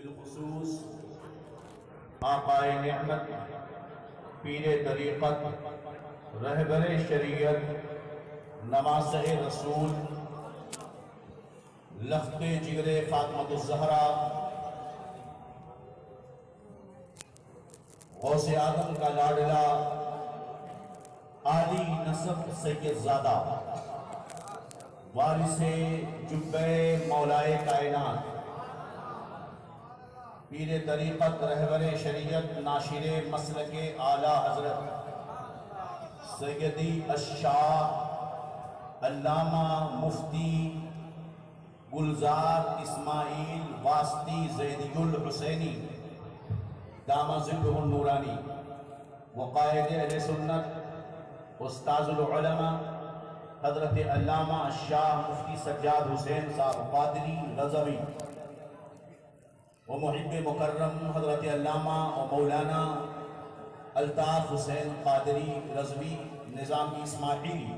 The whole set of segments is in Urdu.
بالخصوص آقائے نعمت، پیر طریقت، رہبر شریعت، نواسہ رسول، لخت جگر فاطمۃ الزہرا، غوث آدم کا لاڈلا، عالی نسب سید زادہ، وارث جبہ مولائے کائنات، پیر طریقت، رہبر شریعت، ناشر مسلک اعلیٰ حضرت سیدی الشاہ علامہ مفتی گلزار اسماعیل واسطی زیدی الحسینی دامہ ظلہ النورانی، وقائد اہل سنت، استاذ العلماء حضرت علامہ شاہ مفتی سجاد حسین صاحب قادری رضوی، ومحب مکرم حضرت علامہ و مولانا الطاف حسین قادری رضوی نظامی اسماعیلی،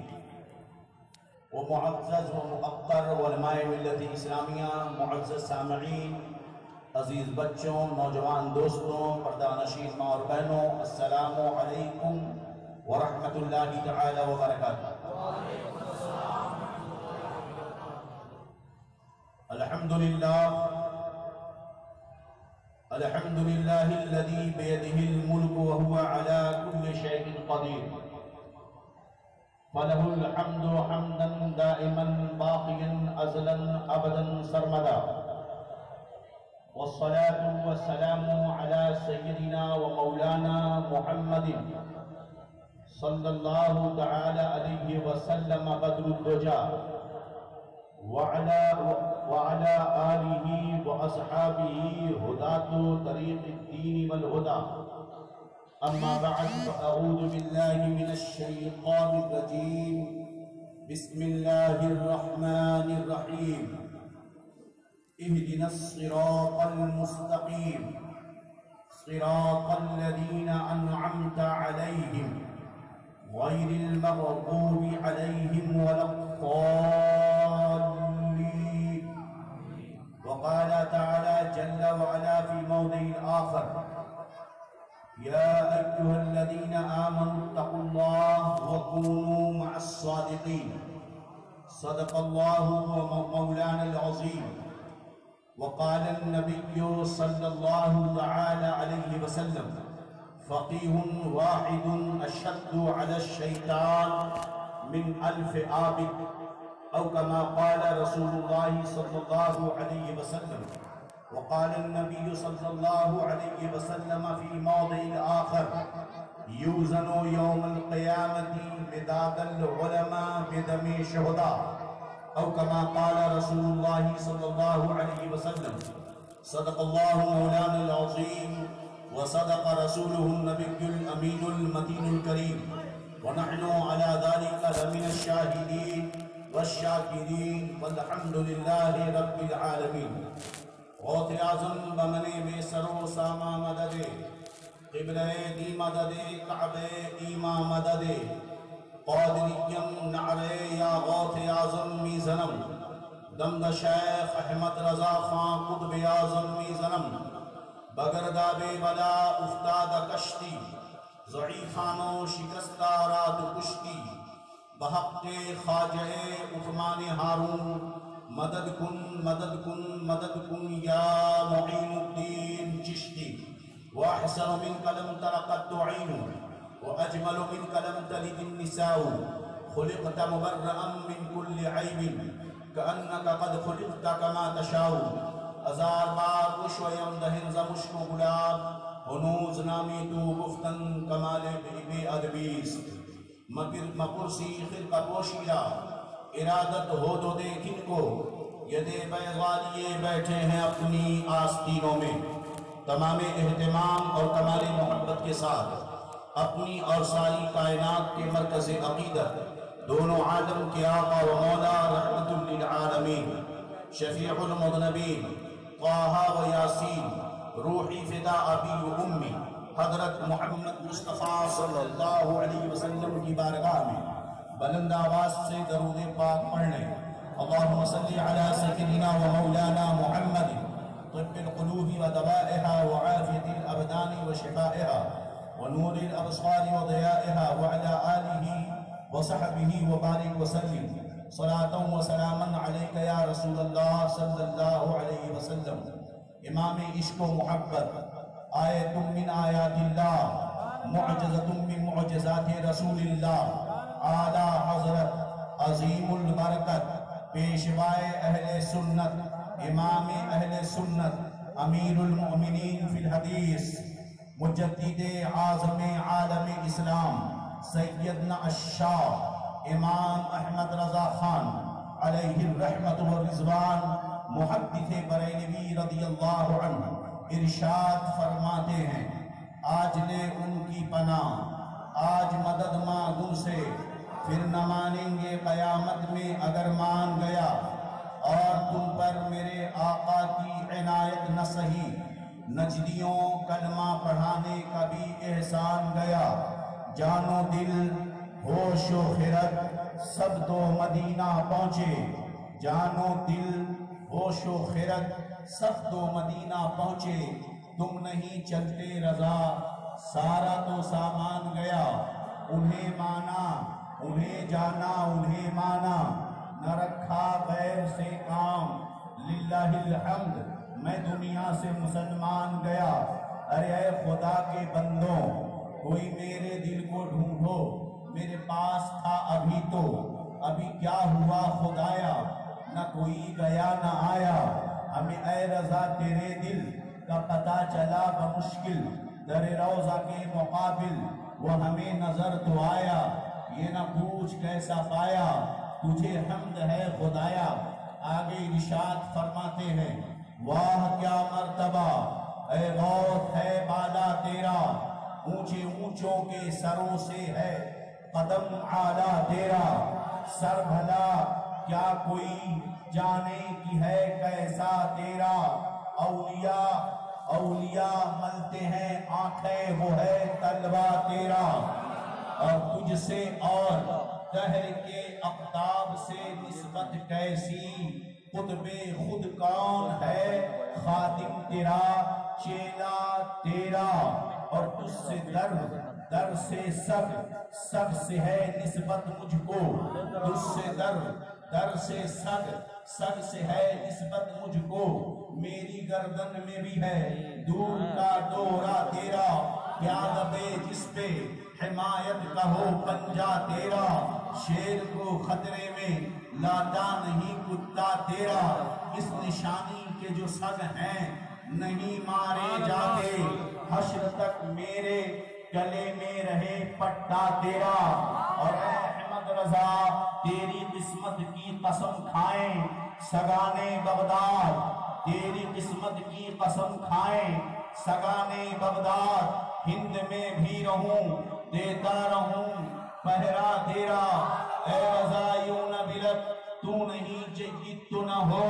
ومعزز و مؤقر علماء ملت اسلامیہ، معزز سامعین، عزیز بچوں، نوجوان دوستوں، پردہ نشین ماں اور بہنوں، السلام علیکم ورحمۃ اللہ تعالی وبرکاتہ۔ الحمدللہ الذی بیدہ الملک وہو علی کل شیء قدیر، فلہ الحمد حمدا دائما باقیا ازلا ابدا سرمدا، والصلاة والسلام على سيدنا ومولانا محمد صلی اللہ تعالی علیہ وسلم بدر الدجا، وعلى آلہ واصحابہ ہداة طریق الدین والہدى، اما بعد فاعوذ باللہ من الشیطان الرجیم، بسم اللہ الرحمن الرحیم، اهدنا الصراط المستقيم صراط الذين أنعمت عليهم غير المغضوب عليهم ولا الضالين، وقال تعالى جل وعلا في موضع آخر، يا أيها الذين آمنوا اتقوا الله وكونوا مع الصادقين، صدق الله مولانا العظيم، وقال النبي صلى الله تعالى عليه وسلم، فقيه واحد أشد على الشيطان من 1000 عابد، أو كما قال رسول الله صلى الله عليه وسلم، وقال النبي صلى الله عليه وسلم في موضع آخر، يوزن يوم القيامة مداد العلماء بدم شهداء، او كما قال رسول الله صلى الله عليه وسلم، صدق الله مولانا العظيم وصدق رسوله النبي الأمين المتين الكريم، ونحن على ذلك لمن الشاهدين والشاكرين، والحمد لله رب العالمين۔ غوث اعظم بمن بے سر و ساما مدد، قبلہ دی مدد، کعبہ ایما مدد، قادریم نعرے یا غوث اعظم می زنم، دمد شیخ احمد رضا خان قطب اعظم می زنم، بگرداب بلا افتاد کشتی، ضعیفانو شکستہ رات کشتی، بحق خواجہ عثمان ہارون، مدد کن مدد کن مدد کن یا معین الدین چشتی، واحسن من کلم ترقت عین، وأجمل منك لم تلد النساء، خلقت مبرئا من كل عيب، كأنك قد خلقت كما تشاء، ہزار بار وشویم دہن زمشک گلاب، ہنوز نامی تو گفتن کمال بے ادبیست، مپرسی خلق پوشیدہ، ارادت ہو تو دیکھن کو، یدے بیغالیے بیٹھے ہیں اپنی آستینوں میں، تمام اہتمام اور کمال محبت کے ساتھ اپنی اور ساری کائنات کے مرکز عقیدت، دونوں عالم کے آقا و مولا رحمت للعالمین، شفیع المذنبین، طٰہٰ و یاسین، روحی فدا ابی و امی، حضرت محمد مصطفیٰ صلی اللہ علیہ وسلم کی بارگاہ میں بلند آواز سے درود پاک پڑھنے، اللہم صلی علی سیدنا و مولانا محمد طب القلوب ودوائها وعافية الأبدان وشفائها ونور الأبصار وضيائها وعلى آله وصحبه وبارك وسلم صلاة وسلاما عليك يا رسول الله صلى الله عليه وسلم. امام عشق و محبت، آیت من آیات اللہ، معجزت من معجزات رسول اللہ، اعلیٰ حضرت عظیم البرکت پیشوائے اہل سنت، امام اہل سنت، امیر المؤمنین فی الحدیث، مجدد اعظم عالم اسلام سیدنا الشاہ امام احمد رضا خان علیہ الرحمت والرضوان محدث بریلوی رضی اللہ عنہ ارشاد فرماتے ہیں، آج لے ان کی پناہ، آج مدد مانگ ان سے، پھر نہ مانیں گے قیامت میں اگر مان گیا، اور تم پر میرے آقا کی عنایت نہ سہی، نجدیوں کلمہ پڑھانے کا بھی احسان گیا، جان و دل ہوش و خرد سب تو مدینہ پہنچے، جان و دل ہوش و خرد سب تو مدینہ پہنچے، تم نہیں چلتے رضا سارا تو سامان گیا، انہیں مانا انہیں جانا انہیں مانا، نہ رکھا غیر سے کام، للہ الحمد میں دنیا سے مسلمان گیا۔ ارے اے خدا کے بندوں، کوئی میرے دل کو ڈھونڈو، میرے پاس تھا ابھی تو، ابھی کیا ہوا خدایا، نہ کوئی گیا نہ آیا، ہمیں اے رضا تیرے دل کا پتہ چلا بمشکل، در روضہ کے مقابل وہ ہمیں نظر تو آیا، یہ نہ پوچھ کیسا پایا، تجھے حمد ہے خدایا۔ آگے ارشاد فرماتے ہیں، واہ کیا مرتبہ اے غوث ہے بالا تیرا، اونچے اونچوں کے سروں سے ہے قدم اعلیٰ تیرا، سر بھلا کیا کوئی جانے کی ہے کیسا تیرا، اولیاء ملتے ہیں آنکھیں وہ ہے طلبہ تیرا، اور تجھ سے اور دہر کے اقطاب سے نسبت کیسی، قطب خود کون ہے خادم تیرا، چیلا تیرا، اور تجھ سے در سے سگ سے ہے نسبت مجھ کو، تجھ سے در سے سگ سے ہے نسبت مجھ کو، میری گردن میں بھی ہے دور کا دورہ تیرا، کیا دبے جس پہ حمایت کا ہو پنجا تیرا، شیر کو خطرے میں لاتا نہیں کتا تیرا، اس نشانی کے جو سگ ہیں نہیں مارے جاتے، حشر تک میرے گلے میں رہے پٹا تیرا، اور اے احمد رضا تیری قسمت کی قسم کھائیں سگانے بغداد، تیری قسمت کی قسم کھائیں سگانے بغداد، ہند میں بھی رہوں دیتا رہوں پہرا تیرا، اے رضا یوں نہ بلک تو نہیں جید تو نہ ہو،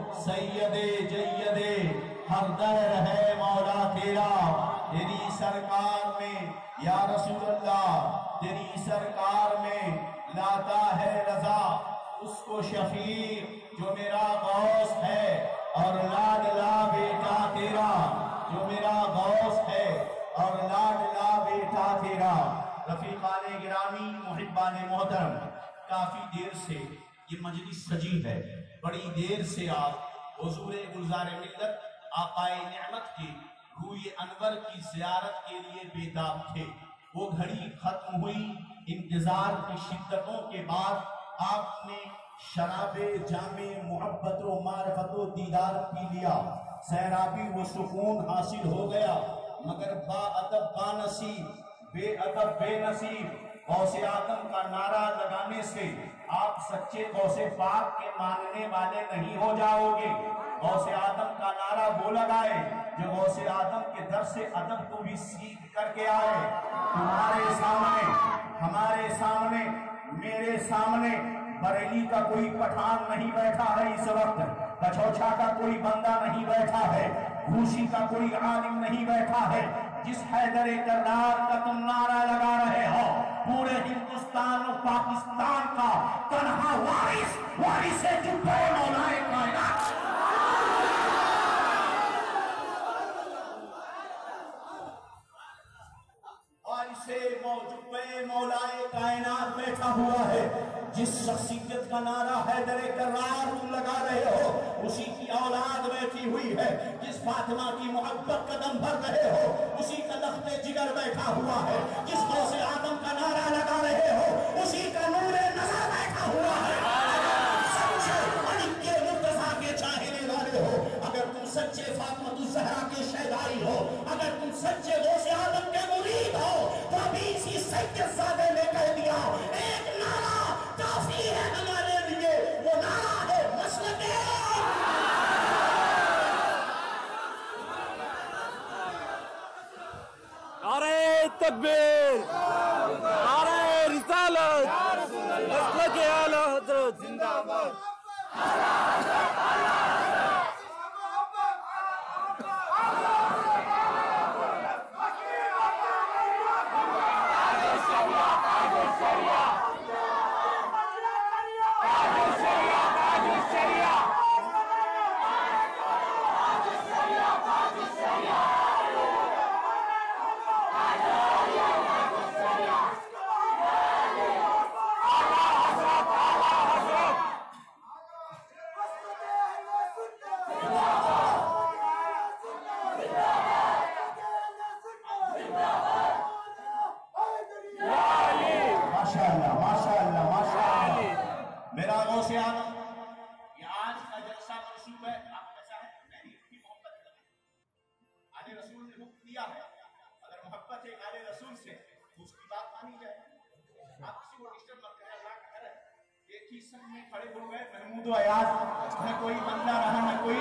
سیدے ہر در ہے مولا تیرا، تیری سرکار میں یا رسول اللہ تیری سرکار میں لاتا ہے رضا اس کو شفیع جو میرا غوث ہے، اور لاڈلا بیٹا تیرا جو میرا غوث ہے، اور لاڈلا بیٹا تیرا۔ رفیقان گرامی، محبان محترم، کافی دیر سے یہ مجلس سجی ہے، بڑی دیر سے آپ حضور گلزار ملت آقائے نعمت کے روئے انور کی زیارت کے لیے بیدار تھے۔ وہ گھڑی ختم ہوئی، انتظار کی شدتوں کے بعد آپ نے شراب جامع محبت و معرفت و دیدار پی لیا، سیرابی و سکون حاصل ہو گیا، مگر با ادب با نصیب، بے ادب بے نصیب، غوث اعظم کا نعرہ لگانے سے آپ سچے غوث پاک کے ماننے والے نہیں ہو جاؤ گے۔ غوث اعظم کا نعرہ وہ لگائے جو غوث اعظم کے در سے ادب کو بھی سیکھ کر کے آئے۔ تمہارے سامنے، ہمارے سامنے، میرے سامنے بریلی کا کوئی پٹھان نہیں بیٹھا ہے اس وقت، کچھوچا کا کوئی بندہ نہیں بیٹھا ہے، گھوسی کا کوئی عالم نہیں بیٹھا ہے۔ جس حیدر کردار کا تم نعرہ لگا رہے ہو، پورے ہندوستان و پاکستان کا تنہا وارث جبہ مولا کائنات کائنات بیٹھا ہوا ہے، جس شخصیت کا نعرہ حیدر کرار تم لگا رہے ہو اسی کی اولاد بیٹھی ہوئی ہے، جس فاطمہ کی محبت قدم بھر رہے ہو اسی کا لخت جگر بیٹھا ہوا ہے، جس غوث آدم کا نعرہ لگا رہے ہو اسی کا نور نظر بیٹھا ہوا ہے۔ چاہنے والے ہو، اگر تم سچے فاطمہ الزہرا کے شہدائی ہو، اگر تم سچے غوث آدم کے مرید ہو، تو ابھی اسی سید زادے نے کہہ دیا ایک نعرہ کافی ہے ہمارے لیے، وہ نعرہ ہے مسلک نعرہ تکبیر، نعرہ رسالت، مسلک اعلی حضرت زندہ باد۔ میرا غوث آدم یہ آج کا جلسہ منسوب ہے، آپ کیسا ہے؟ میری کی محبت ہے، آل رسول نے حکم دیا ہے، اگر محبت ہے آل رسول سے تو اس کی بات مانی جائے۔ آپ کسی کو ڈسٹرب مت کریں، اللہ کا گھر ہے، ایک ہی سنگ میں کھڑے ہو گئے محمود و ایاز، نہ کوئی بندہ رہا نہ کوئی،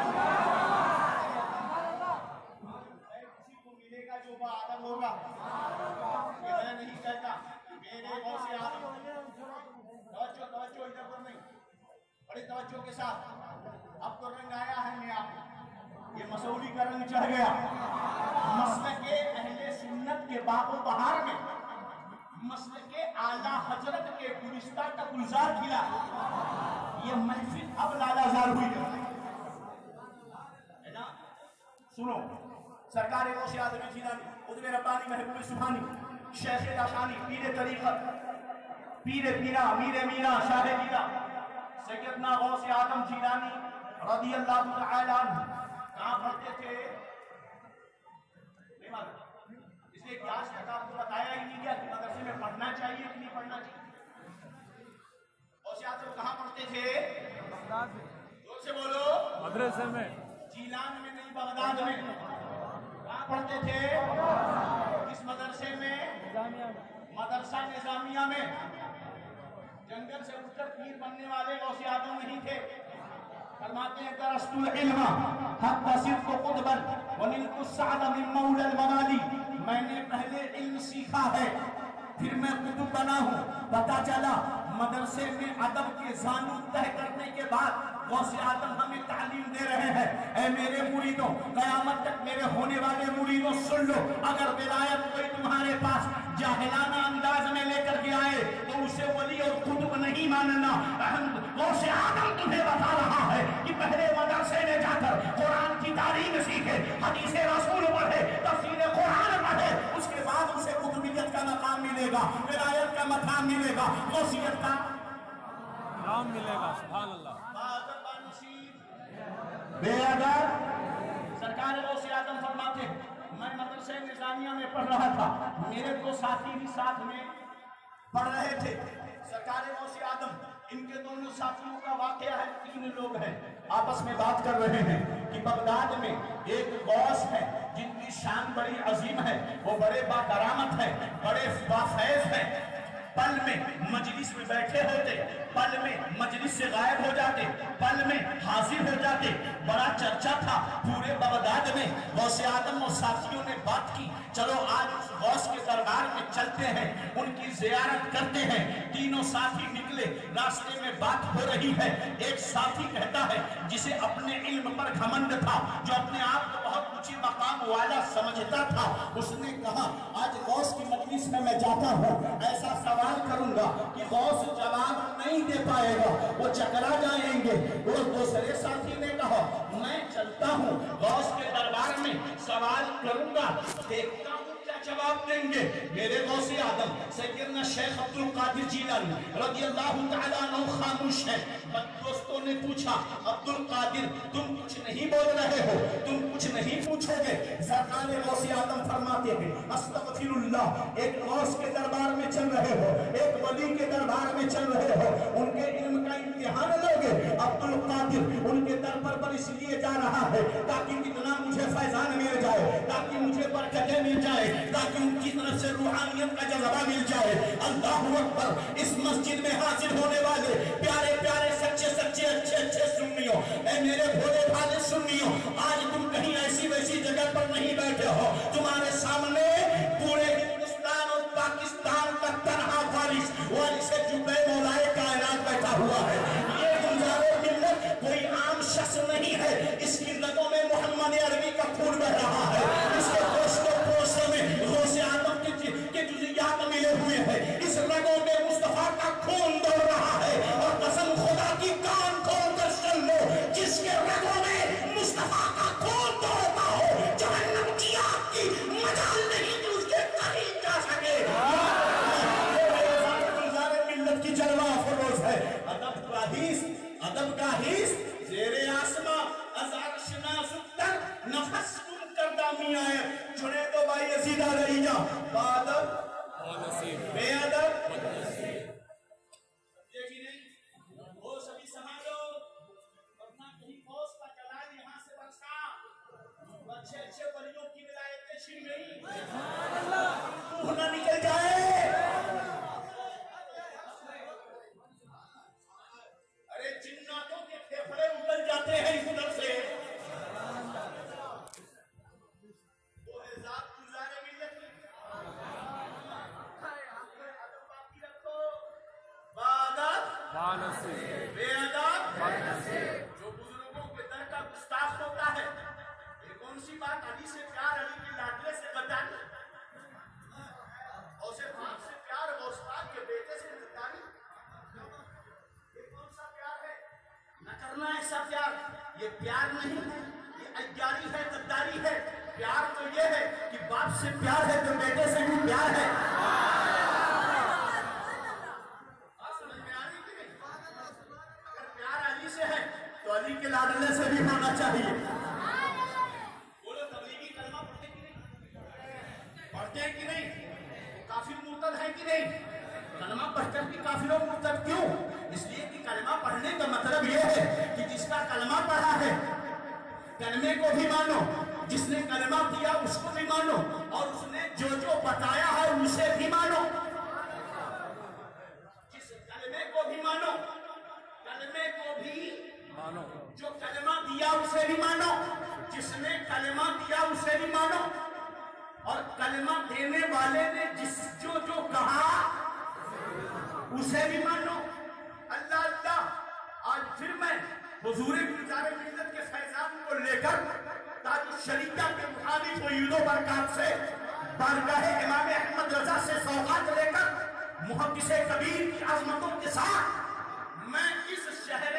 کسی کو ملے گا جو باادب ہوگا، یہ میں نہیں کہتا، میرے غوث آدم توجہ ادھر پر نہیں، بڑی توجہ کے ساتھ اب تو رنگ آیا ہے نیا، یہ مسعودی کا رنگ چڑھ گیا، مسلک اہل سنت کے باغ و بہار میں، مسلک اعلی حضرت کے گلستہ کا گلزار کھلا، یہ محفل اب لالا زار ہوئی ہے نا۔ سنو سرکار غوث آدم جیلانی، قطب ربانی محبوب سبحانی، شیخ راشانی، پیر طریقت، پیر پیرا، میر میرا، شاہ میرا، سیدنا غوث آدم جیلانی رضی اللہ تعالی عنہ کہاں پڑھتے تھے؟ نہیں معلوم، اس لیے کہ آج تک آپ کو بتایا ہی نہیں گیا کہ مدرسے میں پڑھنا چاہیے کہ نہیں پڑھنا چاہیے۔ غوث آدم کہاں پڑھتے تھے؟ زور سے بولو۔ مدرسے میں، جیلان میں نہیں، بغداد میں۔ کہاں پڑھتے تھے؟ کس مدرسے میں؟ مدرسہ نظامیہ میں۔ جنگل سے اٹھ کر پیر بننے والے غوث آدم نہیں تھے، فرماتے ہیں درست العلم حتی صرف قطبا ونلت السعد من مولا الممالی، میں نے پہلے علم سیکھا ہے پھر میں قطب بنا ہوں۔ پتا چلا مدرسے میں ادب کے زانو طے کرنے کے بعد غوث آدم ہمیں تعلیم دے رہے ہیں۔ اے میرے مریدوں، قیامت تک میرے ہونے والے مریدوں سن لو، اگر ولایت کوئی تمہارے پاس جاہلانہ انداز میں لے کر کے آئے تو اسے ولی اور قطب نہیں ماننا۔ غوث آدم تمہیں بتا رہا ہے کہ پہلے مدرسے میں جا کر قرآن کی تعلیم سیکھے، حدیث رسول پڑھے، تفسیر قرآن پڑھے، اس کے بعد اسے قطبیت کا مقام ملے گا، ولایت کا مقام ملے گا، غوثیت کا نام ملے گا۔ سبحان اللہ۔ بے اگر سرکار غوث آدم فرماتے میں مدرسہ نظامیہ میں پڑھ رہا تھا، میرے دو ساتھی بھی ساتھ میں پڑھ رہے تھے۔ سرکار غوث آدم ان کے دونوں ساتھیوں کا واقعہ ہے، 3 لوگ ہیں آپس میں بات کر رہے ہیں کہ بغداد میں ایک غوث ہے جن کی شان بڑی عظیم ہے، وہ بڑے با کرامت ہیں، بڑے بافیض ہیں، پل میں مجلس میں بیٹھے ہوتے، پل میں مجلس سے غائب ہو جاتے، پل میں حاضر ہو جاتے، بڑا چرچا تھا پورے بغداد میں۔ غوث آدم اور ساتھیوں نے بات کی چلو آج اس غوث کے دربار میں چلتے ہیں، ان کی زیارت کرتے ہیں۔ تینوں ساتھی نکلے، راستے میں بات ہو رہی ہے، ایک ساتھی کہتا ہے جسے اپنے علم پر گھمنڈ تھا، جو اپنے آپ کو بہت اونچی مقام والا سمجھتا تھا، اس نے کہا آج غوث کی مجلس میں میں جاتا ہوں، ایسا سوال کروں گا کہ غوث جواب نہیں دے پائے گا، وہ چکرا جائیں گے۔ اور دوسرے ساتھی نے کہا میں چلتا ہوں غوث کے دربار میں، سوال کروں گا، دیکھتا ہوں کیا جواب دیں گے میرے غوث اعظم سیدنا شیخ عبد القادر جیلانی رضی اللہ تعالیٰ عنہ خاموش ہیں. دوستوں نے پوچھا عبد القادر تم کچھ نہیں بول رہے ہو, تم کچھ نہیں پوچھو گے؟ سرکار غوث اعظم فرماتے ہیں استغفر اللہ, ایک غوث کے دربار میں چل رہے ہو, ایک ولی کے دربار میں چل رہے ہو, ان کے علم کا امتحان لوگے. عبد القادر ان کے در پر اس لیے جا رہا ہے تاکہ کتنا مجھے فیضان مل جائے, تاکہ مجھے برکتیں مل جائے, تاکہ ان کی طرف سے روحانیت کا جذبہ مل جائے. اللہ اکبر. اس مسجد میں حاضر ہونے والے پیارے پیارے سچے سچے اچھے اچھے سنیوں, اے میرے بھولے بھالے سنیوں, آج تم کہیں ایسی ویسی جگہ پر نہیں بیٹھے ہو, تمہارے سامنے پورے ہندوستان اور پاکستان کا تنہا وارث جبے مولائے کائنات بیٹھا ہوا ہے. یہ گلزار ملت کوئی عام شخص نہیں ہے, اس کی رگوں میں محمد عربی کا خون بہ رہا ہے, اس کے گوشت و گوشتوں میں غوث اعظم کے جزیات ملے ہوئے ہیں, اس رگوں میں مصطفیٰ کا خون دوڑ رہا ہے. اور قسم خدا کی کان کھول کر سن لو, جس کے رگوں میں مصطفیٰ کا خون دوڑتا ہو جہنم کی آگ کی مجال نہیں کہ اس کے قریب جا سکے. ملت کی جلوہ فروز ہے. ادب کا حیث زیر آسماں از عرش نازکتر نفس کن کردہ میاں ہے. جنید و بھائی یزیدہ رہیجا بادب بے ادب دیکھی نہیں وہ سبھی سمجھو اپنا کہیں فوز کا جلال یہاں سے برسا, اچھے اچھے ولیوں کی ولایتیں چھن گئی, روح نہ نکل جائے. ارے جناتوں کے پھیپھڑے اگل جاتے ہیں اس ادھر سے. وہ ہے ذات گلزار ملت کی. ادب باقی رکھو, بادب بے ادب. جو بزرگوں کے در کا گستاخ ہوتا ہے, یہ کون سی بات علی سے پیار, علی کے لاڈلے سے غداری, اور سے باپ سے پیار, غوث پاک کے بیٹے سے غداری. یہ کون سا پیار ہے؟ نہ کرنا ایسا پیار. یہ پیار نہیں ہے, یہ عیاری ہے, غداری ہے. پیار تو یہ ہے کہ باپ سے پیار ہے تو بیٹے سے بھی پیار ہے. سمجھ میں آ رہی کہ نہیں؟ اگر پیار علی سے ہے تو علی کے لاڈلے سے بھی ہونا چاہیے. بولو تبلیغی کلمہ پڑھتے کہ نہیں؟ پڑھتے ہیں کہ نہیں؟ کافر مرتد ہے کہ نہیں؟ کلمہ پڑھ کر بھی کافر و مرتد کیوں؟ اس لیے کہ کلمہ پڑھنے کا مطلب یہ ہے کہ جس کا کلمہ پڑھا ہے کلمے کو بھی مانو, جس نے کلمہ دیا اس کو بھی مانو, اور اس نے جو جو بتایا ہے اسے بھی مانو. جس کلمے کو بھی مانو, کلمے کو بھی مانو, جو کلمہ دیا اسے بھی مانو, جس نے کلمہ دیا اسے بھی مانو, اور کلمہ دینے والے نے جو جو کہا اسے بھی مانو. اللہ اللہ. آج پھر میں حضور گلزار ملت کے فیضان کو لے کر تاج الشریعہ کے مخالف عید و برکات سے بارگاہ امام احمد رضا سے سوغات لے کر محدث کبیر کی عظمتوں کے ساتھ میں اس شہر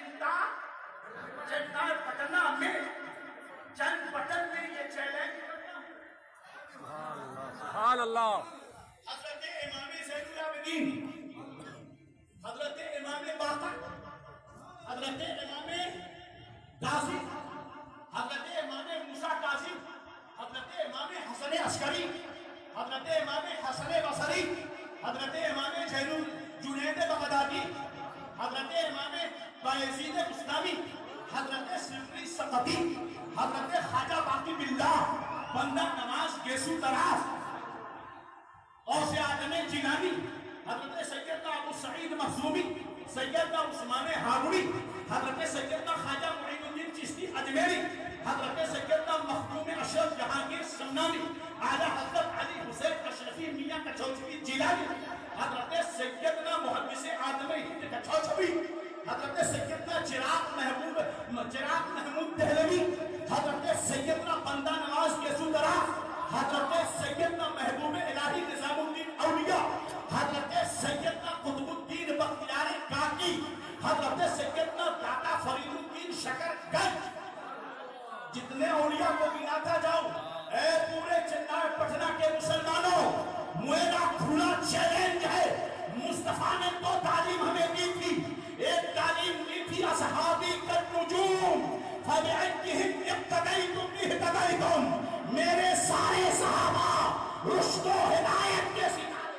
چنتا پٹنہ میں چند پٹن میں یہ چیلنج کرتا ہوں. سبحان اللہ. حضرت امام زین العابدین, حضرت امام باقر, حضرت امام کاظم, حضرت امام موسیٰ کاظم, حضرت امام حسن عسکری, حضرت امام حسن بصری, حضرت امام جنید بغدادی, حضرت امام بایزید بستامی, حضرت سفری سقطی, حضرت خواجہ باقی باللہ, بندہ نواز گیسو تراز, غوث اعظم جیلانی, حضرت سیدنا ابو سعید مخزومی, سیدنا عثمان ہارونی, حضرت سیدنا خواجہ معین الدین چشتی اجمیری, حضرت سیدنا مخدوم اشرف جہانگیر سمنانی, اعلیٰ حضرت علی حسین اشرفی میاں کچھوچوی جیلانی, حضرت سیدنا محدث آدم ہند کچھوچوی, حضرت سیدنا چراغ محمود دہلوی, حضرت سیدنا بندہ نواز گیسو تراز, حضرت سیدنا محبوب الہی نظام الدین اولیاء, حضرت سیدنا قطب الدین بختیار کاکی, حضرت سیدنا داتا فرید الدین شکر گنج. جتنے اولیاء کو گناتا جاؤ, اے پورے چنار پٹنہ کے مسلمان رشد و ہدایت کے ستارے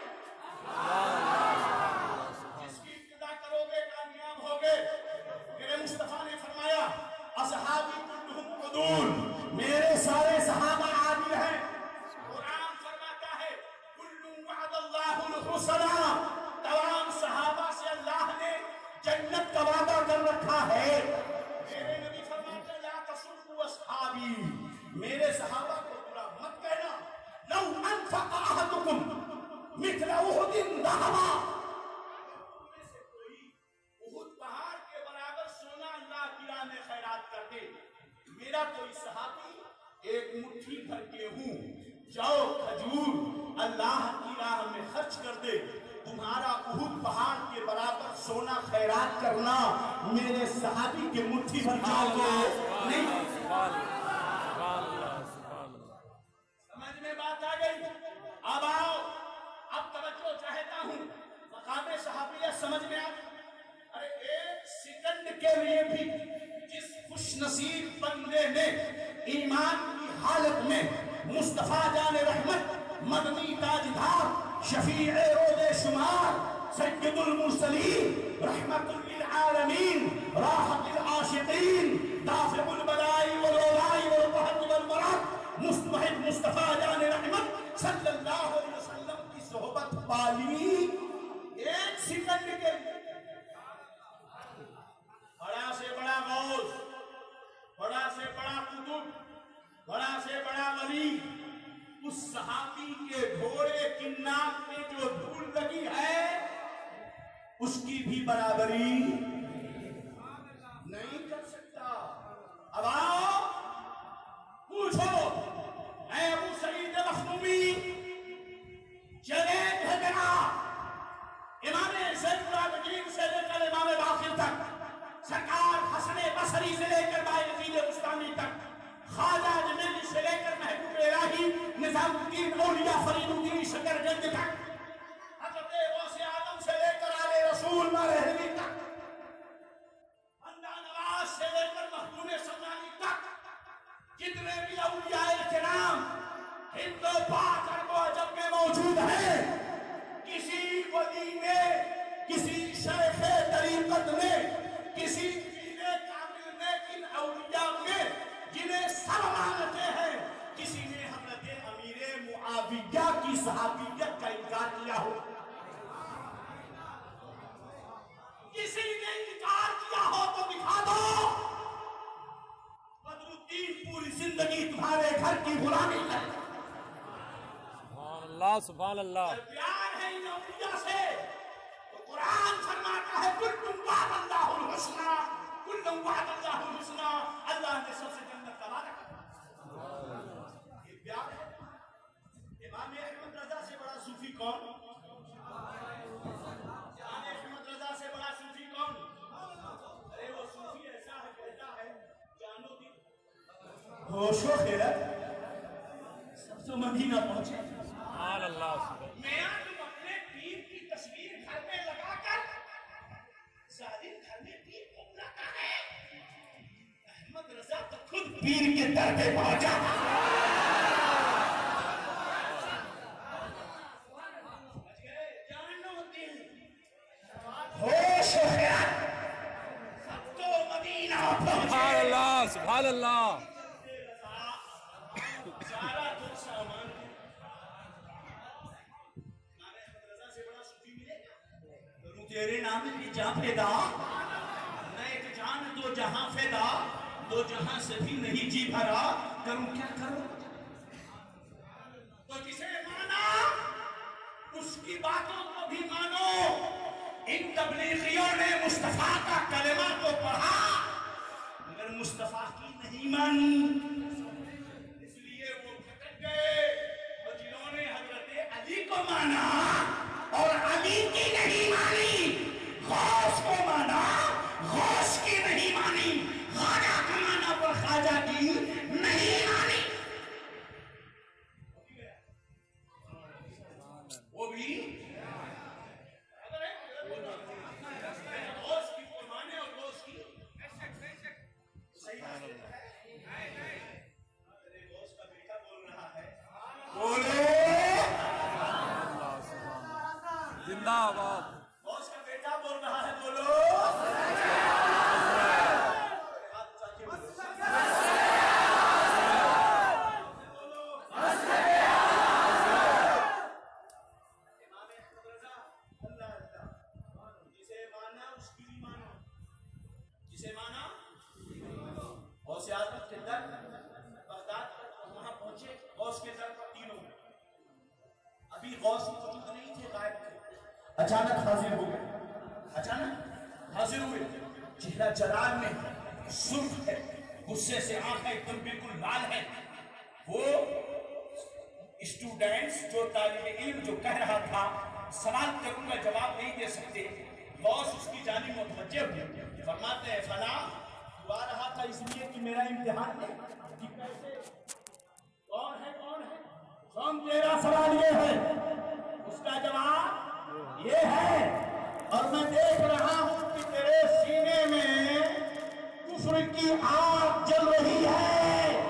جس کی ابتدا کرو گے کامیاب ہوگے. میرے مصطفیٰ نے فرمایا اصحابی کلہم عدول، میرے سارے صحابہ عادل ہیں. قرآن فرماتا ہے کل وعد اللہ الحسنى، تمام صحابہ سے اللہ نے جنت کا وعدہ کر رکھا ہے. میرے نبی فرماتے ہیں لا تسبوا اصحابی، میرے صحابہ کو برا مت کہنا. لو انفق احدکم مثل احد ذهبا، میں سے کوئی احد پہاڑ کے برابر سونا اللہ کی راہ میں خیرات کر دے، میرا کوئی صحابی ایک مٹھی بھر گیہوں، جو کھجور اللہ کی راہ میں خرچ کر دے، تمہارا احد پہاڑ کے برابر سونا خیرات کرنا میرے صحابی کے مٹھی بھر جاؤ نہیں. سمجھ میں بات آ گئی؟ اب آؤ، اب توجہ چاہتا ہوں، مقام صحابیت سمجھ میں آ گئی. ارے ایک سیکنڈ کے لیے بھی جس خوش نصیب بندے نے ایمان کی حالت میں مصطفیٰ جان رحمت، مدنی تاجدار، شفیع رود شمار، سید المرسلین، رحمت للعالمین، راحت العاشقین، دافع البلاء والوباء والقحط والمرض، مستحب مصطفیٰ جان رحمت صلی اللہ علیہ وسلم کی صحبت پالی ایک سیکنڈ کے لیے. بڑا سے بڑا غوث، بڑا سے بڑا قطب، بڑا سے بڑا ولی، اس صحابی کے گھوڑے کی ناک میں جو دھول لگی ہے اس کی بھی برابری نہیں کر سکتا. اب آؤ پوچھو اے ابو سعید مخدومی، چلے بھجنا امام زین العابدین سے لے کر امام باقر تک، سرکار حسن بصری سے لے کر باقر بستانی تک، خواجہ جمیلی سے لے کر محبوب الہی نظام الدین اولیاء فرید الدین شکرگنج تک، حضرت غوث اعظم سے لے کر آل رسول مارہوی تک، بندہ نواز سے لے کر مخدوم سمنانی تک، جتنے بھی اولیاء کرام ہند و پاک عرب و عجم میں موجود ہیں، کسی ولی نے، کسی شیخ طریقت نے، کسی پیر کامل نے ان اولیاء میں جنہیں سب مانتے ہیں، کسی نے حضرت امیر معاویہ کی صحابیت کا انکار کیا ہو؟ کسی نے انکار کیا ہو تو دکھا دو. بدر الدین پوری زندگی تمہارے گھر کی غلامی کرے. سبحان اللہ سبحان اللہ. پیار ہے ان اولیاء سے تو قرآن فرماتا ہے کلکم وعد اللہ الحسنى، کلکم وعد اللہ الحسنى، اللہ نے سب سے جنت کا وعدہ کیا. یہ پیار ہے. امام احمد رضا سے بڑا صوفی کون؟ امام احمد رضا سے بڑا صوفی کون؟ ارے وہ صوفی ایسا ہے، کہتا ہے جانو دی ہوش و خیرت سب سے مدینہ پہنچے. سبحان اللہ. میاں تم اپنے پیر کی تصویر گھر میں لگا کر ظالم گھر میں پیر کو بلاتا ہے. احمد رضا تو خود پیر کے در پہ پہنچا. ہوش و خیرت سب تو مدینہ پہنچے. سبحان اللہ سبحان اللہ. سارا دل سامان رضا سے بڑا صوفی ملے گا. کروں تیرے نام کی جہاں فیدا، نہ ایک جان دو جہاں فیدا، دو جہاں سے بھی نہیں جی بھرا، کروں کیا کروں. تو جسے مانا اس کی باتوں کو بھی مانو. ان تبلیغیوں نے مصطفیٰ کا کلمہ تو پڑھا مگر مصطفیٰ کی نہیں مانی، اس لیے وہ بھٹک گئے. اور جنہوں نے حضرت علی کو مانا اور علی کی نہیں مانی، غوث کو مانا غوث کی نہیں مانی، خواجہ کا مانا پر خواجہ کی نہیں مانی. وہ بھی غوث کی مانے اور غوث کی صحیح ہے. زندہ باد. غوث کا بیٹا بول رہا ہے, بولو جسے مانا غوث اعظم کے در بغداد پر وہاں پہنچے. غوث کے در پر تینوں, ابھی غوث موجود نہیں تھے, غائب تھے. اچانک حاضر ہو گئے, اچانک حاضر ہوئے. چہرہ جلال میں سرخ ہے, غصے سے آنکھیں ایک دم بالکل لال ہے. وہ اسٹوڈنٹس جو طالب علم جو کہہ رہا تھا سوال کروں گا جواب نہیں دے سکتے, غوث اس کی جانب متوجہ ہوئے. فرماتے ہیں فلاں تو آ رہا تھا اس لیے کہ میرا امتحان ہے کہ کیسے کون ہے کون تیرا سوال یہ ہے, اس کا جواب یہ ہے, اور میں دیکھ رہا ہوں کہ تیرے سینے میں کفر کی آگ جل رہی ہے.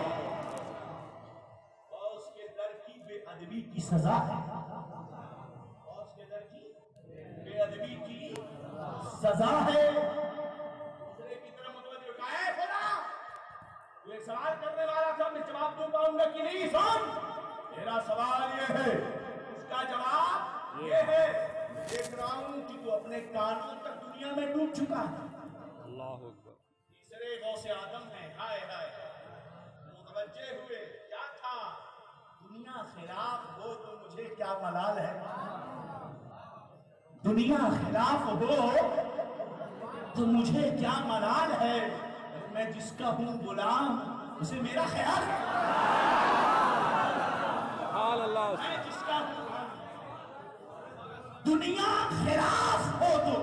غوث کے در کی بے ادبی کی سزا ہے, غوث کے در کی بے ادبی کی سزا ہے. دوسرے کی طرف متوجہ ہو گئے, خدا تو ایک سوال کرنے والا تھا, میں جواب دے پاؤں گا کہ نہیں. سن, میرا سوال یہ ہے, اس کا جواب یہ ہے. دیکھ رہا ہوں کہ تو اپنے کانوں تک دنیا میں ڈوب چکا ہے. اللہ اکبر. تیسرے غوث اعظم ہیں, ہائے ہائے متوجہ ہوئے, کیا تھا دنیا خلاف ہو تو مجھے کیا ملال ہے, دنیا خلاف ہو تو مجھے کیا ملال ہے, میں جس کا ہوں غلام اسے میرا خیال ہے. سبحان اللہ. میں جس کا ہوں دنیا خلاف ہو تو,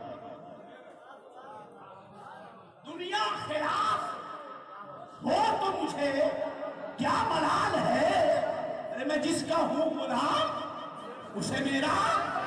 دنیا خلاف ہو تو مجھے کیا ملال ہے, ارے میں جس کا ہوں غلام اسے میرا